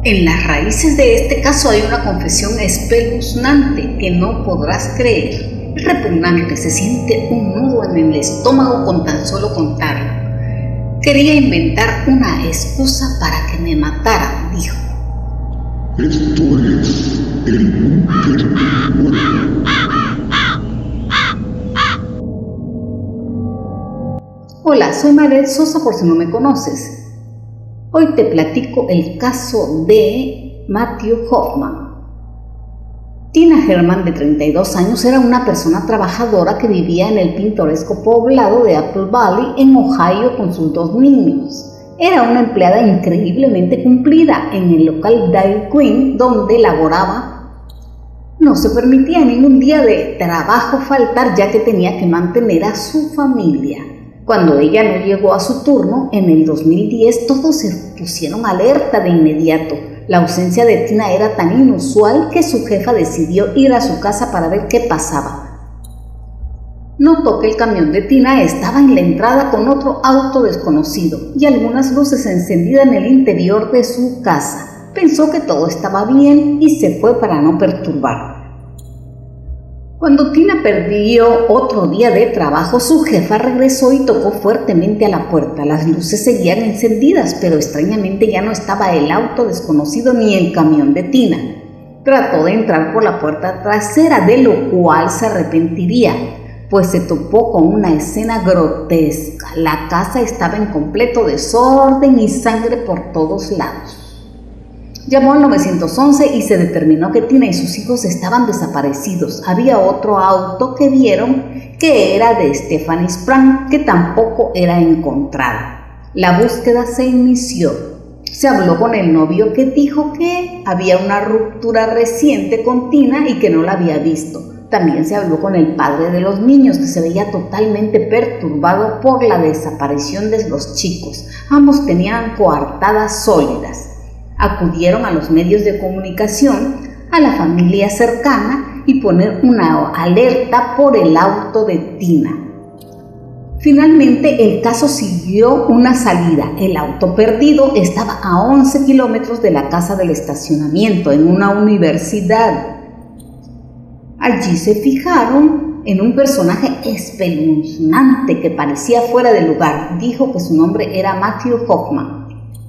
En las raíces de este caso hay una confesión espeluznante que no podrás creer. Es repugnante, se siente un nudo en el estómago con tan solo contarlo. Quería inventar una excusa para que me matara, dijo. Esto es el búnker del muerto. Hola, soy Marel Sosa por si no me conoces. Hoy te platico el caso de Matthew Hoffman. Tina Herman, de 32 años, era una persona trabajadora que vivía en el pintoresco poblado de Apple Valley, en Ohio, con sus 2 niños. Era una empleada increíblemente cumplida en el local Dairy Queen donde laboraba. No se permitía ningún día de trabajo faltar, ya que tenía que mantener a su familia. Cuando ella no llegó a su turno, en el 2010, todos se pusieron alerta de inmediato. La ausencia de Tina era tan inusual que su jefa decidió ir a su casa para ver qué pasaba. Notó que el camión de Tina estaba en la entrada con otro auto desconocido y algunas luces encendidas en el interior de su casa. Pensó que todo estaba bien y se fue para no perturbar. Cuando Tina perdió otro día de trabajo, su jefa regresó y tocó fuertemente a la puerta. Las luces seguían encendidas, pero extrañamente ya no estaba el auto desconocido ni el camión de Tina. Trató de entrar por la puerta trasera, de lo cual se arrepentiría, pues se topó con una escena grotesca. La casa estaba en completo desorden y sangre por todos lados. Llamó al 911 y se determinó que Tina y sus hijos estaban desaparecidos. Había otro auto que vieron que era de Stephanie Sprang, que tampoco era encontrada. La búsqueda se inició. Se habló con el novio, que dijo que había una ruptura reciente con Tina y que no la había visto. También se habló con el padre de los niños, que se veía totalmente perturbado por la desaparición de los chicos. Ambos tenían coartadas sólidas. Acudieron a los medios de comunicación, a la familia cercana y poner una alerta por el auto de Tina. Finalmente el caso siguió una salida. El auto perdido estaba a 11 kilómetros de la casa del estacionamiento en una universidad. Allí se fijaron en un personaje espeluznante que parecía fuera de lugar. Dijo que su nombre era Matthew Hoffman,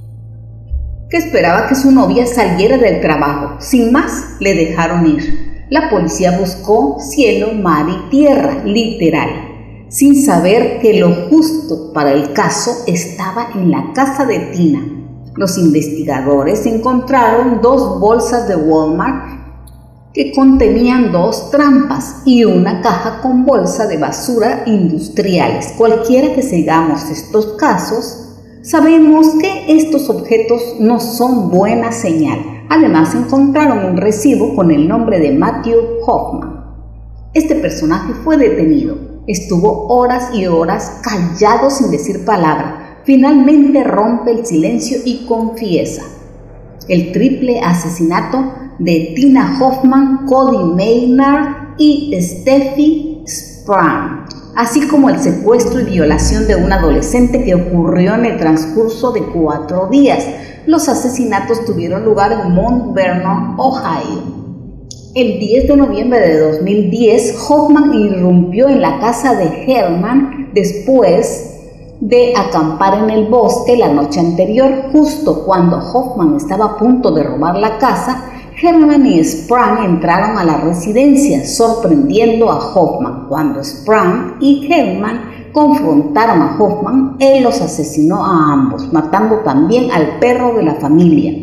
que esperaba que su novia saliera del trabajo. Sin más, le dejaron ir. La policía buscó cielo, mar y tierra, literal, sin saber que lo justo para el caso estaba en la casa de Tina. Los investigadores encontraron 2 bolsas de Walmart que contenían 2 trampas y una caja con bolsa de basura industriales. Cualquiera que sigamos estos casos, sabemos que estos objetos no son buena señal. Además, encontraron un recibo con el nombre de Matthew Hoffman. Este personaje fue detenido. Estuvo horas y horas callado sin decir palabra. Finalmente rompe el silencio y confiesa el triple asesinato de Tina Hoffman, Cody Maynard y Steffi Sprang, así como el secuestro y violación de un adolescente que ocurrió en el transcurso de 4 días. Los asesinatos tuvieron lugar en Mount Vernon, Ohio. El 10 de noviembre de 2010, Hoffman irrumpió en la casa de Herman después de acampar en el bosque la noche anterior. Justo cuando Hoffman estaba a punto de robar la casa, Herman y Sprang entraron a la residencia, sorprendiendo a Hoffman. Cuando Sprang y Herman confrontaron a Hoffman, él los asesinó a ambos, matando también al perro de la familia.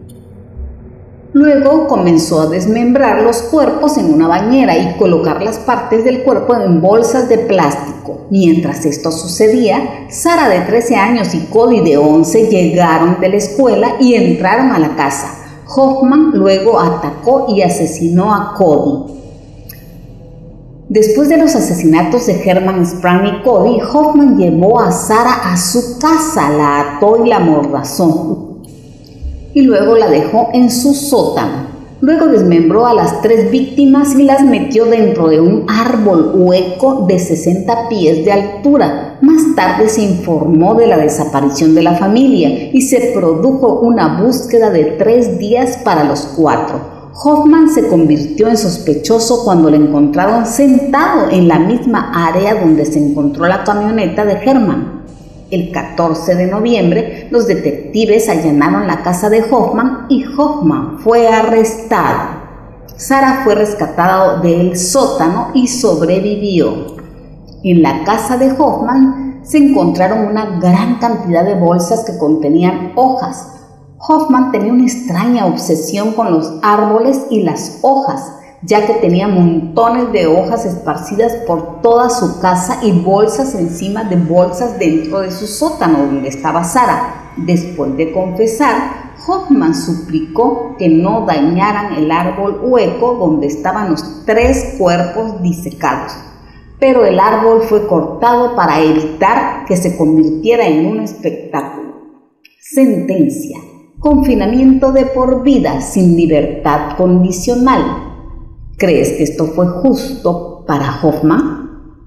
Luego comenzó a desmembrar los cuerpos en una bañera y colocar las partes del cuerpo en bolsas de plástico. Mientras esto sucedía, Sara, de 13 años, y Cody, de 11, llegaron de la escuela y entraron a la casa. Hoffman luego atacó y asesinó a Cody. Después de los asesinatos de Herman, Sprang y Cody, Hoffman llevó a Sara a su casa, la ató y la amordazó, y luego la dejó en su sótano. Luego desmembró a las 3 víctimas y las metió dentro de un árbol hueco de 60 pies de altura. Más tarde se informó de la desaparición de la familia y se produjo una búsqueda de 3 días para los 4. Hoffman se convirtió en sospechoso cuando lo encontraron sentado en la misma área donde se encontró la camioneta de Herman. El 14 de noviembre, los detectives allanaron la casa de Hoffman y Hoffman fue arrestado. Sarah fue rescatada del sótano y sobrevivió. En la casa de Hoffman se encontraron una gran cantidad de bolsas que contenían hojas. Hoffman tenía una extraña obsesión con los árboles y las hojas, ya que tenía montones de hojas esparcidas por toda su casa y bolsas encima de bolsas dentro de su sótano donde estaba Sarah. Después de confesar, Hoffman suplicó que no dañaran el árbol hueco donde estaban los 3 cuerpos disecados, pero el árbol fue cortado para evitar que se convirtiera en un espectáculo. Sentencia: confinamiento de por vida sin libertad condicional. ¿Crees que esto fue justo para Hoffman?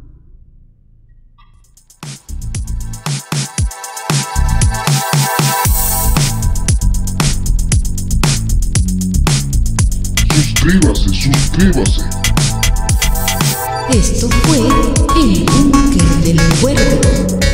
Suscríbase. Esto fue El Búnker del Cuervo.